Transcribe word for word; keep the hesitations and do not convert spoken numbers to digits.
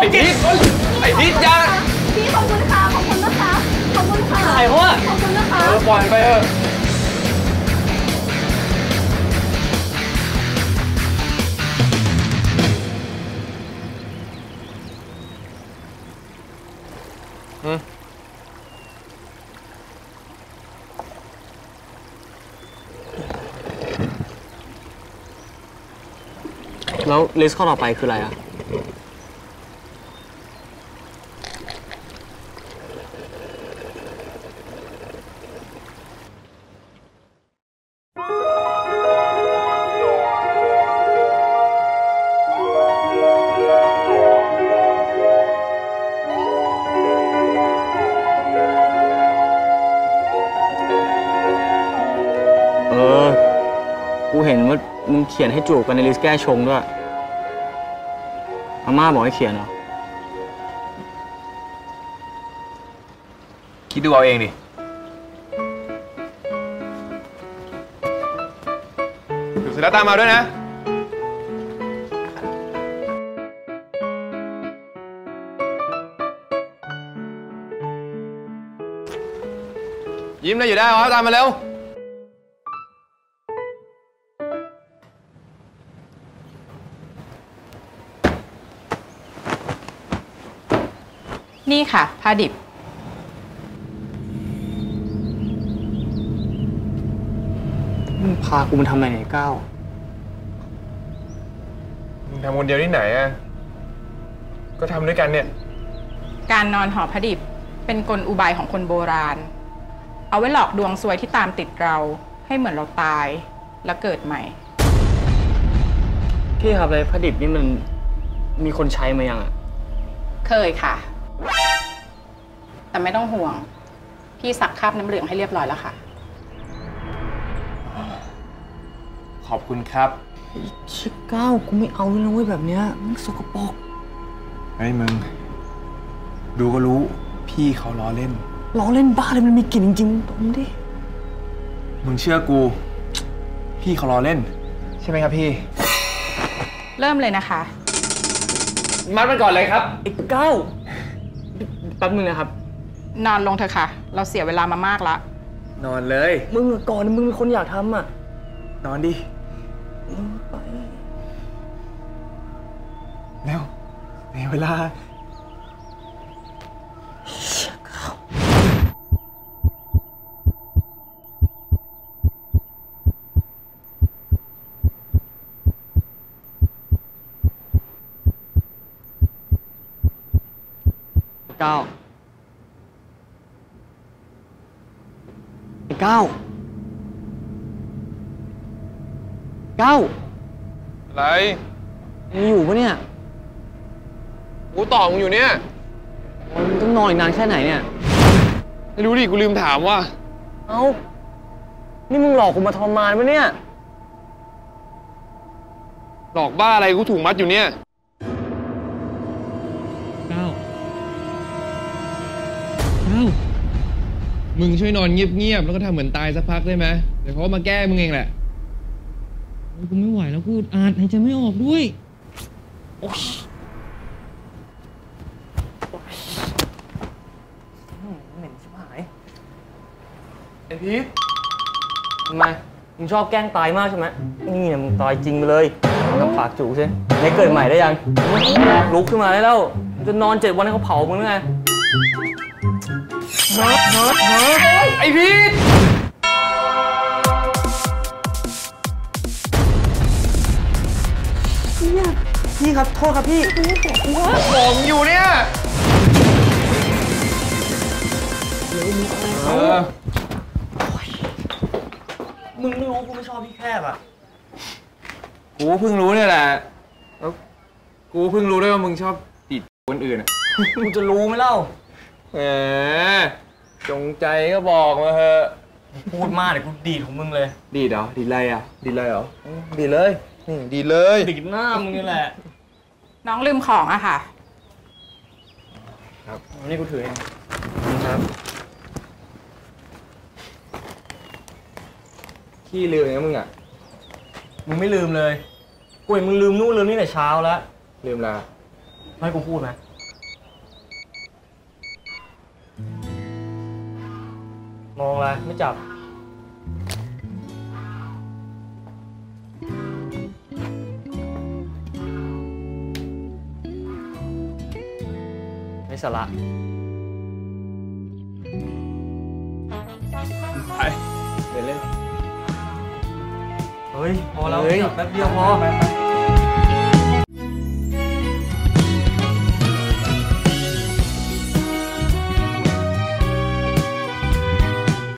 อ้ดิษไอ้ดิษจ้าพี่ขอบคุณค่ะขอบคุณนะคะขอบคุณค่ะถ่ายเขาอะขอบคุณนะคะเออปล่อยไปเถอะอืมแล้วลิสต์ข้อต่อไปคืออะไรอ่ะเออกูเห็นว่ามึงเขียนให้จูบกันในลิสต์แก้ชงด้วยอาม่าบอกให้เขียนเหรอคิดดูเอาเองดิอยู่เสร็จแล้วตามมาด้วยนะยิ้มได้อยู่ได้เหรอตามมาเร็วนี่ค่ะผ้าดิบมึงพากูมาทำอะไรเนี่ยก้าวมึงทำคนเดียวที่ไหนอ่ะก็ทำด้วยกันเนี่ยการนอนห่อผ้าดิบเป็นกลอุบายของคนโบราณเอาไว้หลอกดวงซวยที่ตามติดเราให้เหมือนเราตายแล้วเกิดใหม่พี่ครับเลยผ้าดิบนี่มันมีคนใช้มายังอ่ะเคยค่ะแต่ไม่ต้องห่วงพี่ซักคราบน้ำเหลืองให้เรียบร้อยแล้วค่ะขอบคุณครับชิคก้าวกูไม่เอาเลยนะเว้ยแบบเนี้ยมันสกปรกไอ้มึงดูก็รู้พี่เขาล้อเล่นล้อเล่นบ้าเลยมันมีกลิ่นจริงๆตรงดิมึงเชื่อกูพี่เขาล้อเล่นใช่ไหมครับพี่เริ่มเลยนะคะมัดมันก่อนเลยครับไอ้ก้าวแป๊บนึงนะครับนอนลงเถอะค่ะเราเสียเวลามามากละนอนเลยมึงก่อนมึงเป็นคนอยากทำอ่ะนอนดิไปเร็วในเวลาเก้าเก้าเก้าอะไรมึงอยู่ปะเนี่ยกูต่อมึงอยู่เนี่ยมึงต้องนอนอีกนานแค่ไหนเนี่ยไม่รู้ดิกูลืมถามว่าเอ้านี่มึงหลอกกูมาทรมานปะเนี่ยหลอกบ้าอะไรกูถูกมัดอยู่เนี่ยเก้าเก้ามึงช่วยนอนเงียบๆแล้วก็ทำเหมือนตายสักพักได้ไหมเดี๋ยวเขามาแก้มึงเองแหละกูไม่ไหวแล้วกูอาจหายใจไม่ออกด้วยโอ๊ยเหม็นชิบหายไอพีททำไมมึงชอบแกล้งตายมากใช่ไหมนี่เนี่ยมึงตายจริงไปเลยกับปากจู่ใช่ไม่เกิดใหม่ได้ยังลุกขึ้นมาได้แล้วจะนอนเจ็ดวันให้เขาเผามึงไงเฮ้ยเฮ้ยเฮ้ยไอพีทพี่ครับโทษครับพี่บอกอยู่เนี่ยเออมึงไม่รู้กูไม่ชอบพี่แคบอ่ะกูเพิ่งรู้เนี่ยแหละแล้วกูเพิ่งรู้ด้วยว่ามึงชอบติดคนอื่นอ่ะกูจะรู้ไหมเล่าแหมจงใจก็บอกมาเถอะพูดมากเดี๋ยวกูดีดของมึงเลยดีดเหรอดีดอะไรอ่ะดีดเลยเหรอดีเลยนี่ดีเลยดีดหน้ามึงนี่แหละน้องลืมของอะค่ะครับวันนี้กูถือเองครับขี้ลืมนะมึงอ่ะมึงไม่ลืมเลยกูเห็นมึงลืมนู่นลืมนี่แต่เช้าแล้วลืมละให้กูพูดไหมมองอะไรไม่จับไม่สาระไปเดี๋ยวเล่นเฮ้ย พอแล้วจับแป๊บเดียวพอ